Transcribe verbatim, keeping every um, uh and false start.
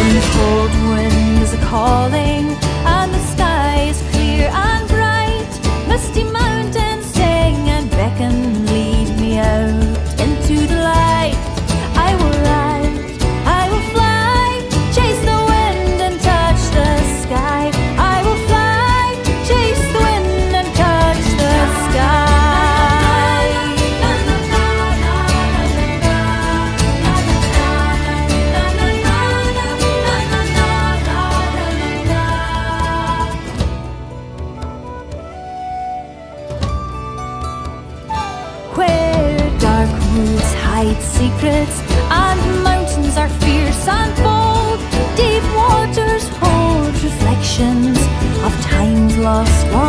The cold wind is a-calling, and the sky is clear and bright. Misty mountains sing and beckon, lead me out into the light. I will ride, I will fly, chase the wind and touch the sky. I will fly, chase the wind and touch the sky. Hide secrets, and mountains are fierce and bold. Deep waters hold reflections of times lost or